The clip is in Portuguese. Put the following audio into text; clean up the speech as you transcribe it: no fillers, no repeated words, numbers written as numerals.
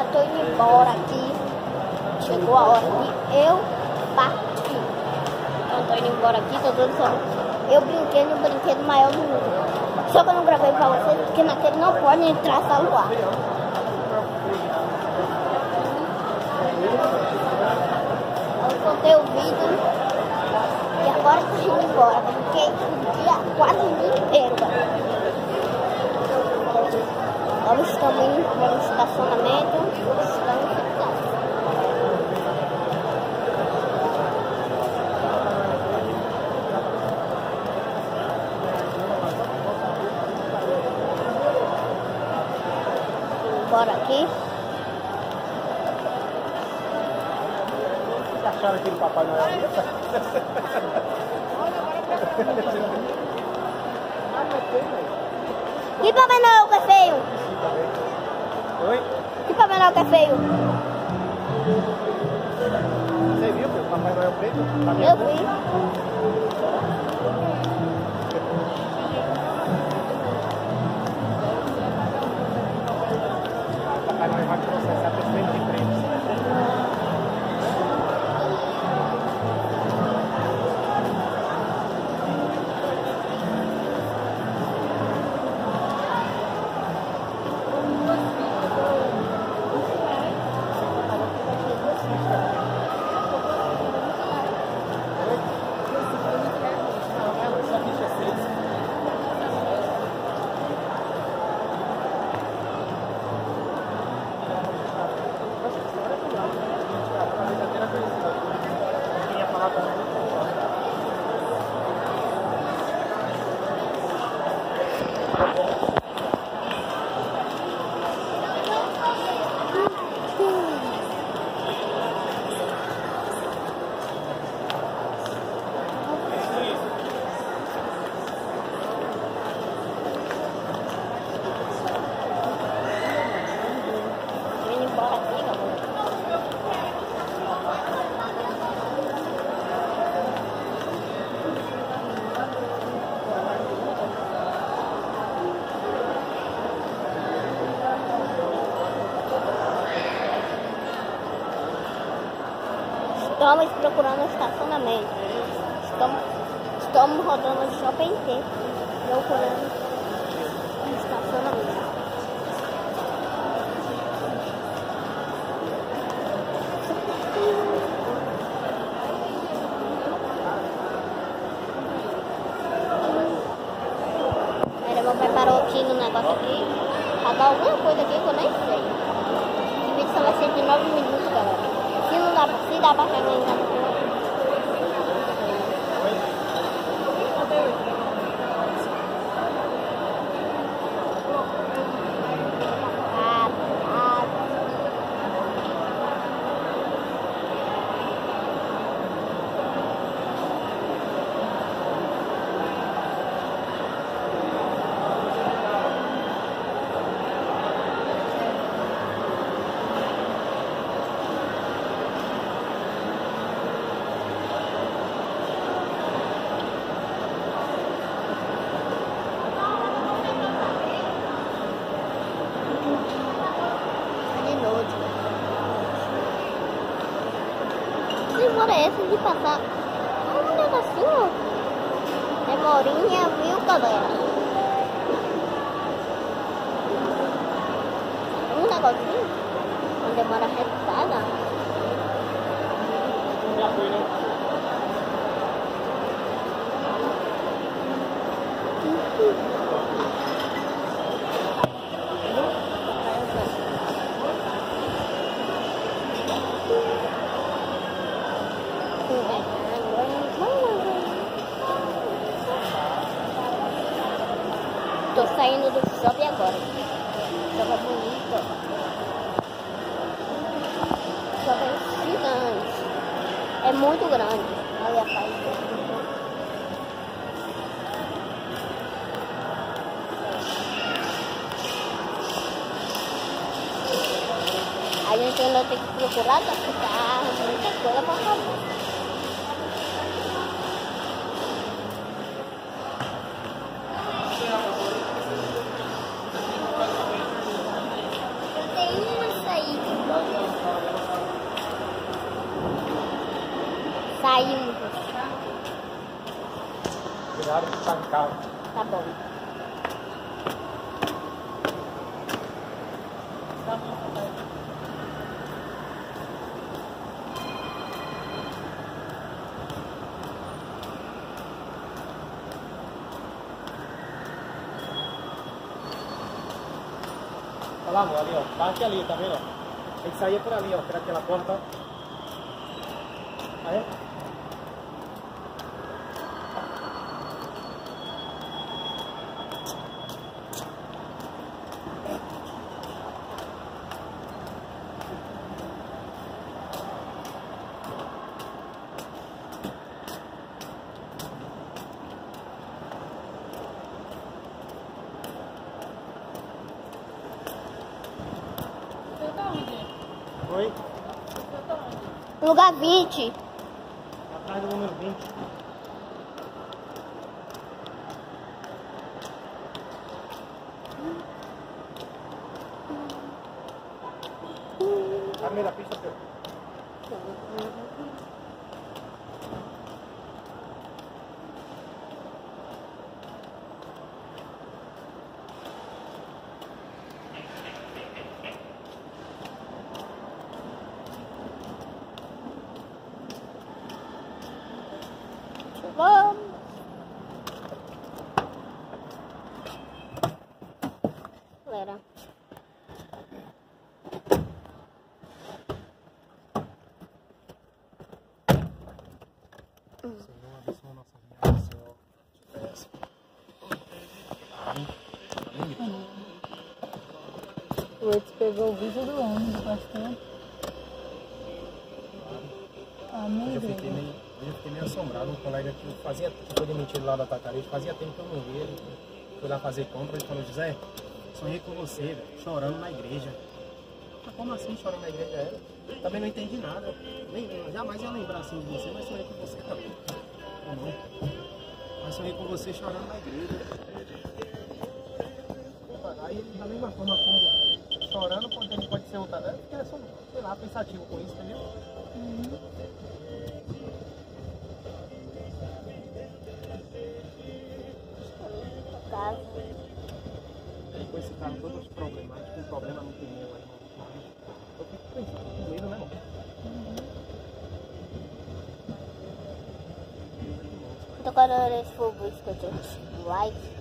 tô indo embora aqui. Chegou a hora de eu partir. Então eu tô indo embora aqui, tô dando só. Eu brinquei no brinquedo maior do mundo. Só que eu não gravei pra vocês, porque naquele não pode entrar celular. Eu soltei o vídeo e agora tô indo embora. Brinquei o dia, quase o dia inteiro. Agora estamos indo no estacionamento. Estamos em casa. Bora aqui. Vocês acharam aquele Papai Noel? Que Papai Noel que é feio? Oi? Que Papai Noel que é feio? Você viu o Papai Noel preto? Eu vi. Papai Noel vai processar por frente de preto. Estamos procurando estacionamento. Estamos rodando o shopping inteiro procurando estacionamento. Meu pai parou aqui no negócio aqui pra dar alguma coisa aqui que eu nem sei. Esse vídeo só vai ser de 9 minutos, galera. Se dá pra chegar em casa. Demora essa de passar um negocinho. Demorinha, viu, galera? Um negocinho. Não demora retada. Já foi, né? Tô saindo do shopping agora. Shopping bonito. Shopping gigante. É muito grande. Olha a paisagem. A gente ainda tem que procurar carro, muita coisa pra fazer. Eu tenho uma saída. caímos. Cuidado que tá no carro. Tá bom. Olha lá, amor, ali, ó. Bate ali, tá vendo? Tem que sair por ali, ó. Por aquela porta, ó. Aí. Oi? Lugar 20. Atrás do número 20. A meio da pista, Pedro. Vamos. Galera. Senhor, abençoa nossa viagem, Senhor. Te peço. Amém. Amém. O Edson pegou o vídeo do homem do pastor. Amém, Eu fiquei meio assombrado. Um colega que foi demitido lá da Tacarejo, fazia tempo que eu não vi ele. Fui lá fazer compra, ele falou: José, sonhei com você, velho, chorando na igreja. Mas como assim chorando na igreja? Também não entendi nada. Jamais ia lembrar assim de você, mas sonhei com você também. Mas sonhei com você chorando na igreja. Aí, da mesma forma como chorando, pode ser outra, né? Porque é só, sei lá, pensativo com isso, entendeu? Casa. Com esse carro todos problemáticos, um problema no pneu aí. Eu fico pensando, com medo, né, irmão? Então, quando esse for o like.